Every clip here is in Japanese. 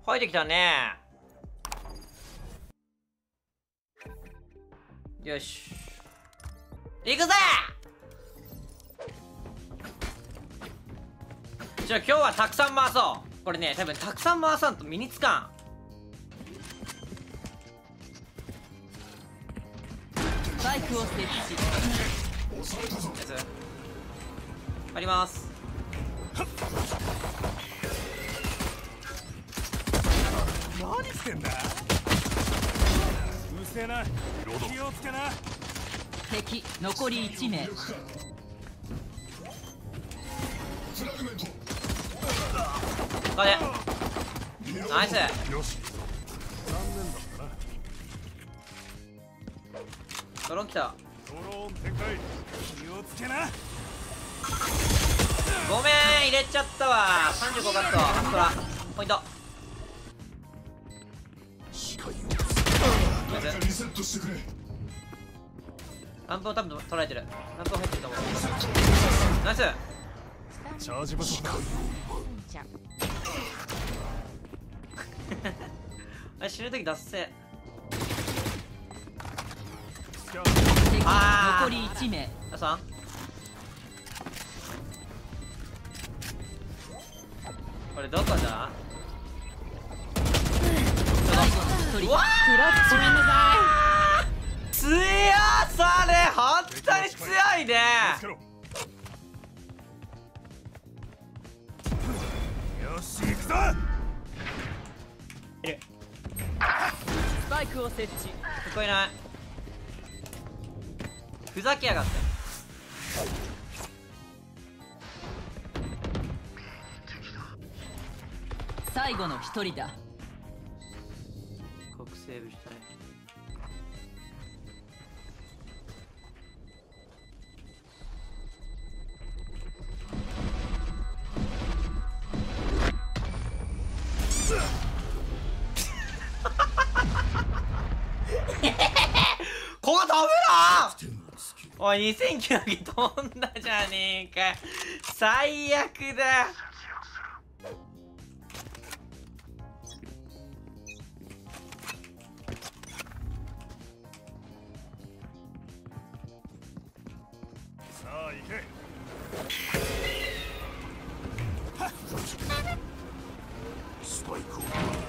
入ってきたね。よし行くぜ。じゃあ今日はたくさん回そう。これね多分たくさん回さんと身につかスパイクを設置。 あります。 何してんだ。うせえな。気をつけな。 敵残り1名。 これナイス。 よし。残念だったな。 ドローン来た。 ドローン展開。気をつけな。 ごめん入れちゃったわ。35カットアストラポイント。 リセットしてくれ。 ランプを多分取られてる。ランプ入ってると思う。ナイス。 チャージ不足だ。 あれ死ぬ時脱せ。 敵あー残り1名。 あさんこれどこだ。 最後の1人。 うわークラッチめんなさ強され本当に強いね。 つけろ。よし行くぞ。 いる。 い。スパイクを設置。 ここいない。ふざけやがって。 最後の1人だ。 国セーブしたい。ここ飛ぶの。おい2009の時飛んだじゃねえか。最悪だ。 さあ行け。スパイクを。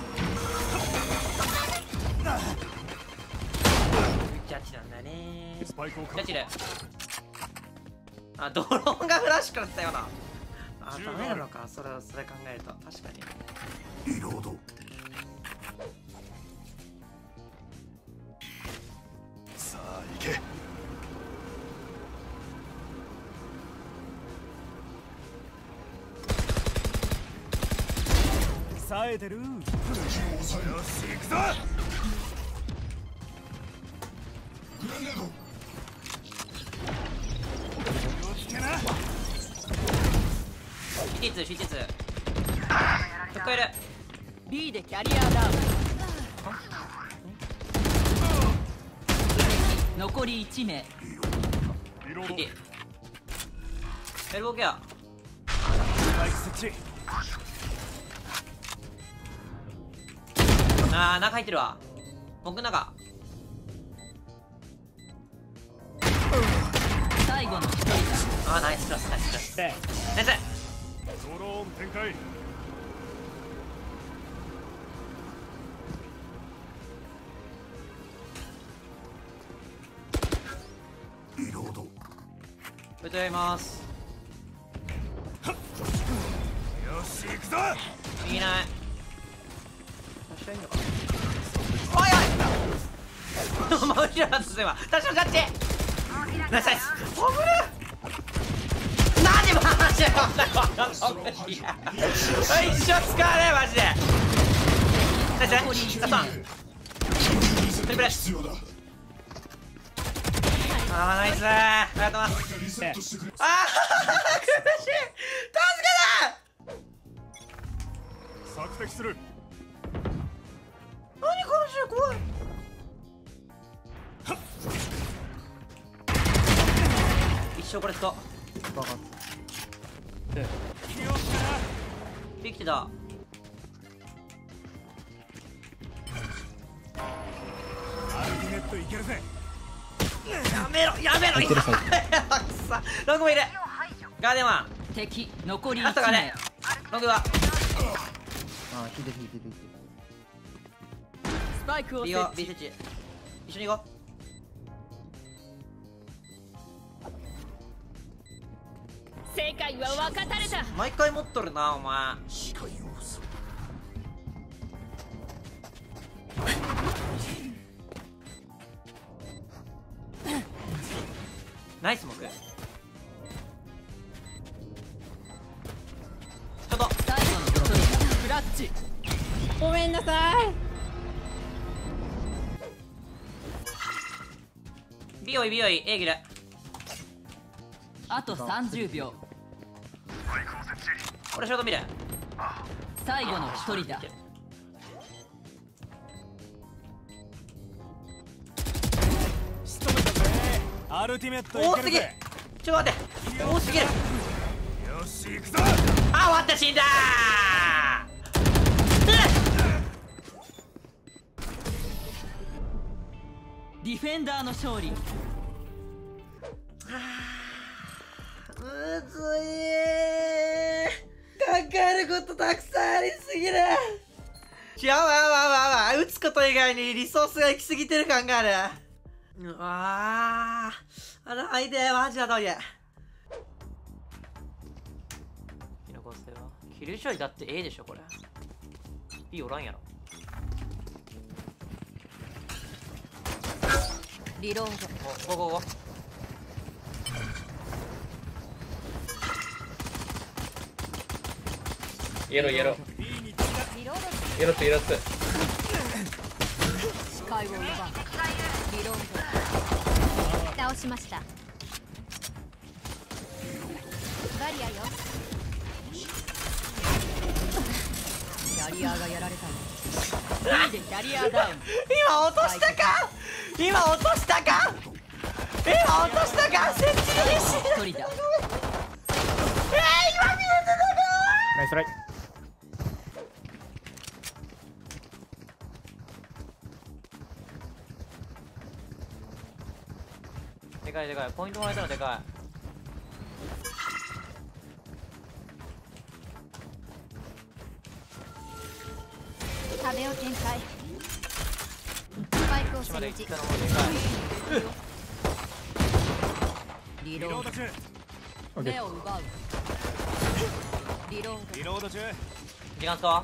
ジャッジなんだね。 スパイクをジャッジで。あ、ドローンがフラッシュからったよな。あ、ダメなのか。それ考えると確かに。 リロード。 さあ行け。冴えてる。よし行くぞ。 グラネード。 気をつけな。 手術聞こえる。 B でキャリアダウン。残り1名。 リロード。 エルボーケア。 スパイク設置。 あー中入ってるわ。僕の中。 最後の1人だ。 あーナイスクロスナイスクロスナイス。 ドローン展開。 リロード。 歌います。 よし行くぞ。 いない。確かにいいのか。おいおいマジなんですよ。確かにジャッジナイスナイス。危ねえ。何マジでこんなこといや一生使わねえマジで。ナイスナイス。トリプル。 必要だ。 あーナイスー。ありがとうございます。 リセットしてくれ。 あー苦しい。助けて。 索敵する。 何この銃怖い。一生これ使おう。バカ気をつけな。 生きてた。 といけるぜ。 やめろやめろ今さログもいる。ガーデンワン敵残り1 あったかね名。 ログはああ、引いてる引いてる引いてる。 スパイクを B 設を B 置。 設置一緒に行こ世界は分かたれた。 う。毎回持っとるなお前。 視界を塞ナイスモク。ちょっと最後の一人だ。クラッチ。 ごめんなさい。 B おい B おい A 切る。 あと30秒。 俺ショート見る。 最後の一人だ。 仕留めたぜ。アルティメットい多すぎ。 けるぜ。 ちょっと待って多すぎる。 よし行くぞ。 あ終わった死んだディフェンダーの勝利。 むずい考えることたくさんありすぎる。違うわ打つこと以外にリソースが行き過ぎてる感がある。あの相手マジだといえキノコ捨てはキル処理だって A でしょこれ。 B おらんやろ。 リロード。 おゴーゴーゴー。 イエローイエロー B に飛んだ。 リロード。 イエロー2イエロー2。 視界を奪う。リロード。 倒しました。バリアよ。 キャリアがやられた。B でキャリアダウン。 今落としたか今落としたか今落としたか設置に必死だ。 一人だ。 今見えてナイストライ。 たでかいでかいポイントもらえたらでか壁を展開。スパイクをい。島で設置行った。のもでかい。 リロード。 リロード中。 オッケー。 目を奪う。リロード。 リロード中。 時間使おう。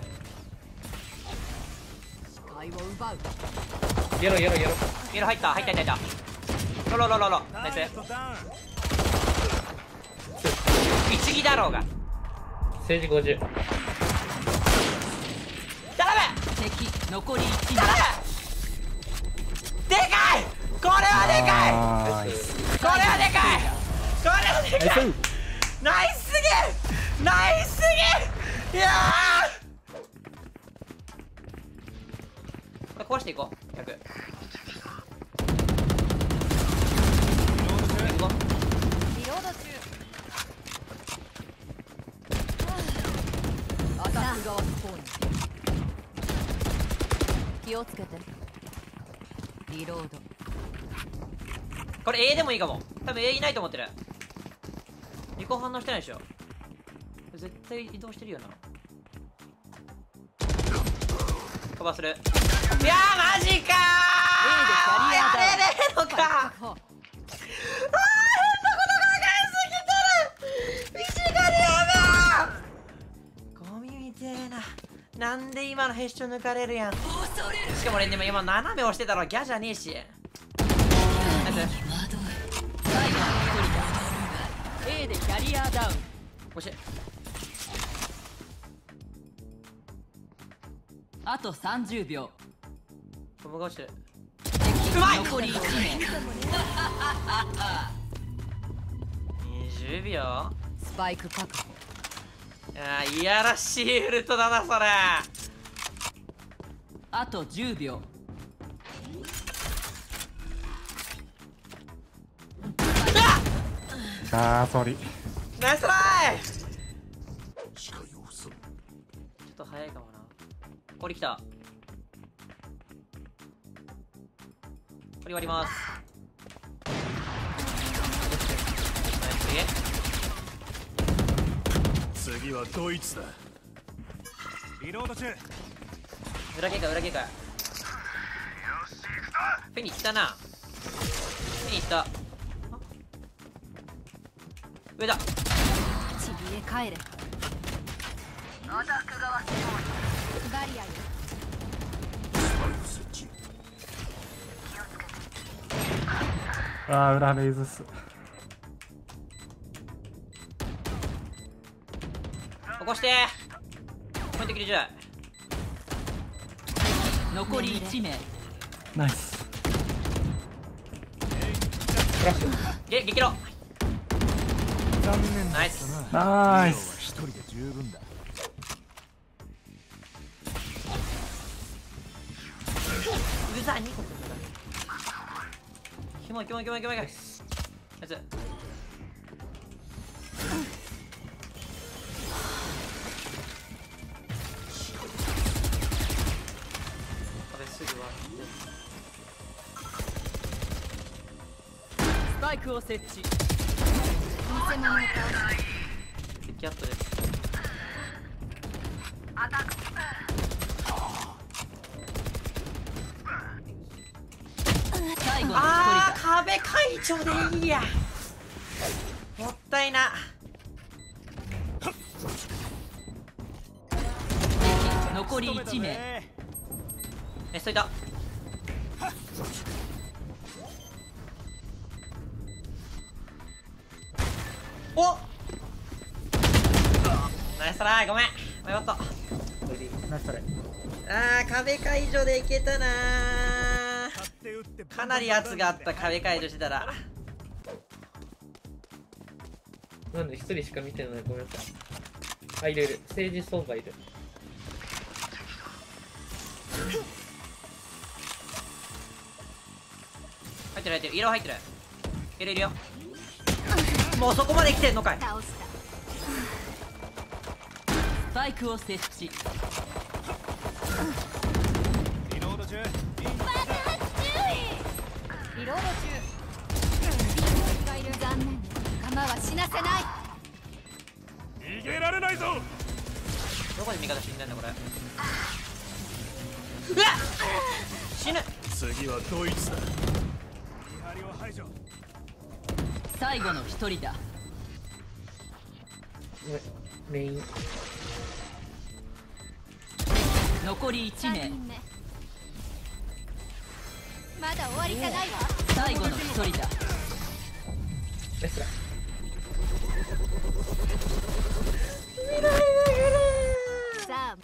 視界を奪う。 イエローイエローイエロー。 イエロー入った入った入った入った。ロナイスターゲットダウン。 一撃だろうが。 政治50。 頼敵残り1 む頼名。 むでかいこれはでかいナイス。 これはでかいこれはでかいナイスすぎナイスすぎいやこれ壊していこう逆行こうリロード中。 アタック側スポーン。 気をつけて。 リロード。 これ A でもいいかも多分 A いないと思ってる。リコ反応してないでしょ。絶対移動してるよな。カバーする。いやーマジかー A でキャリアダウン。 やれねえのか確保。 変なこと考えすぎてる。石狩やべえゴミみてえな。なんで今のヘッション抜かれるやん。しかも俺でも今斜め押してたらギャじゃねえし。ナイス最後の一人だ。A でキャリアダウン。 惜しい。 あと30秒。 ゴムが落ちてる。 敵うまい残り1名。 20秒。 スパイク確保。 いやらしいウルトだなそれ。 あと10秒。 あー、ソーリー。 ナイストライ。 視界を塞ぐ。 ちょっと早いかもな。これ来た。 これ割ります。ナイス。 次はドイツだ。リロード中。 裏警戒裏警戒。フェニー来たな。フェニー来た。上だ。 ちびれ帰れ。バリアよ。 あー裏レイズっす。 起こしてポイント切りじゃ残り1名。 ナイス。 フラッシュ。 激ロ残念だナイス。 ナイス。 一人で十分だ。 うざ2個くんだ。キモいキモいキモいキモい。ナイス。壁すぐ割ってスパイクを設置。 偽物の顔。 キャットです。 最後の1人あーだ。 壁解除でいいや。もったいな。 残り1名。 しといた。おナイストライ。ごめん迷った。 ナイストライ。 あー壁解除でいけたな勝って打ってー。かなり圧があった壁解除してたら。 なんで一人しか見てない。ごめんなさい。あ、いるいる。政治相場いる。 入ってる入ってる。色入ってる。いるいるよ。もうそこまで来てんのかい。 倒した。 スパイクを設置。 リロード中。 リロード中。がいる。残念。仲間は死なせない。 逃げられないぞ。 どこで味方死んでんだこれ。うわっ死ぬ。 次はドイツだ。見張りを排除。 最後の1人だ。 メイン。 残り1名。 人目。まだ終わりじゃないわ。 最後の1人だ。 レスラさあ、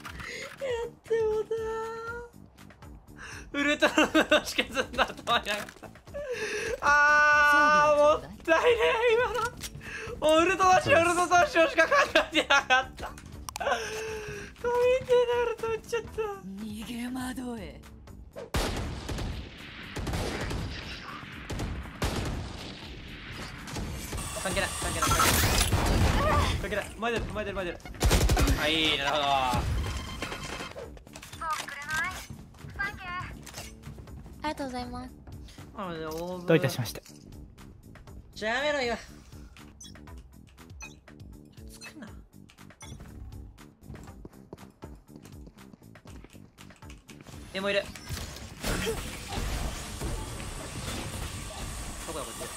ウルトラのしかずんだとはやがった。あーもったいねえ今の。もうウルトラしようウルトラしようしか考えてなかった。飛びてえなウルト打っちゃった。 逃げ惑え。 関係ない関係ない関係ない。前出る前出る前出る。はいなるほど。 ありがとうございます。 どういたしまして。 じゃあやめろよ。つくな。でもいる。どこだこっち。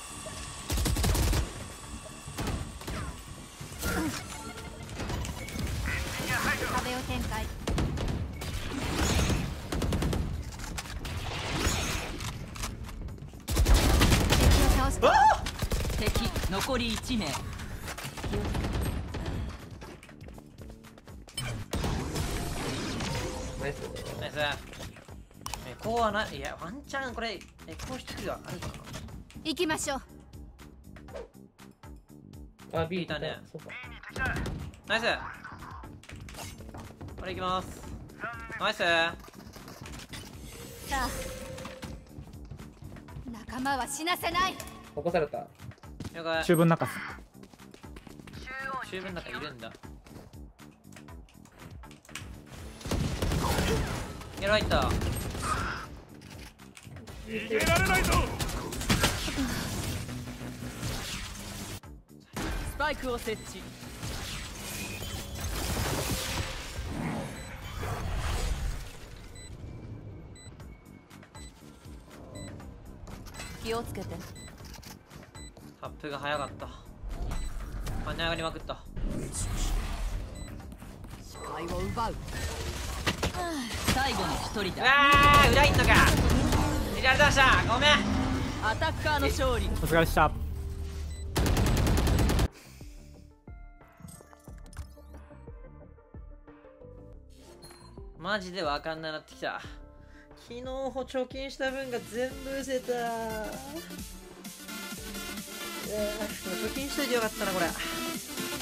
壁を展開。敵を倒した。 敵残り1名。 ナイス。 ナイス。こうはない。いやワンチャンこれこう一人があるかな。 行きましょう。 あ、ビーたねそうか。 ナイス。これいきます。ナイス。 さあ、仲間は死なせない。 起こされた。 了解。 中分中っす。 中分の中いるんだ。やられた。 逃げられないぞ。 スパイクを設置。気をつけて。 タップが早かった。跳ね上がりまくった。 視界を奪う。最後の一人うわだ。 ー裏いんのか。ありがとうございました。ごめん。 アタッカーの勝利。 お疲れでした。 マジでわかんなくなってきた。昨日貯金した分が全部失せた。貯金しといてよかったなこれ。